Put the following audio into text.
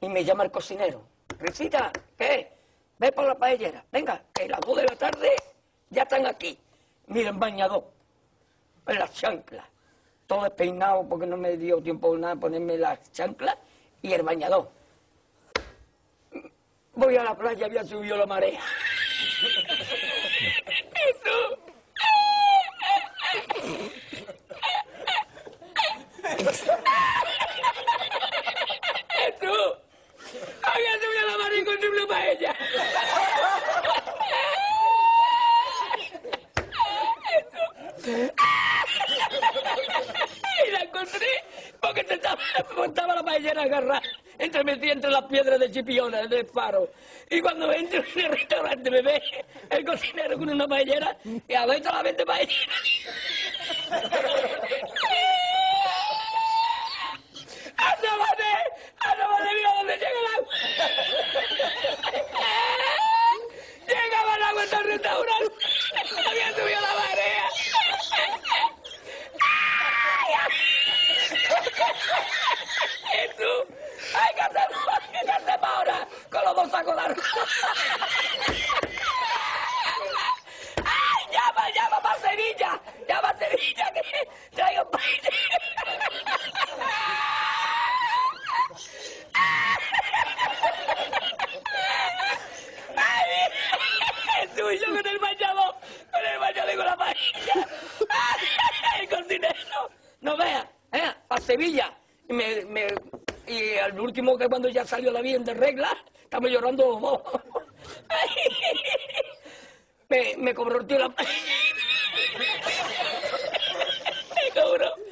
Y me llama el cocinero. Risita, ¿qué? Ve por la paellera. Venga, que las 2 de la tarde ya están aquí. Mira, en bañador, en las chanclas. Todo despeinado porque no me dio tiempo nada ponerme las chanclas y el bañador. Voy a la playa, había subido la marea. Eso. Eso. Había subido la marea y encontré una paella. Y la encontré porque estaba la paellera agarrada metida entre las piedras de Chipiona, del faro. Y cuando entro en el restaurante me ve el cocinero con una paellera y adentro la vende paellera. ¡Asómate, mira dónde llega el agua! Llegaba el agua hasta el restaurante. Había subido la marea. ¡Jesús! ¡Hay que hacer ahora! Con los 2 sacos de arroz. ¡Ay, llama para Sevilla! ¡Llama a Sevilla que traigo un país! ¡Ay, Jesús! Y yo con el bañador y con la paella. ¡El cocinero! No veas, para Sevilla. Y al último, que cuando ya salió la bien de regla, estamos llorando los dos. Me cobró el tío la... Me cobró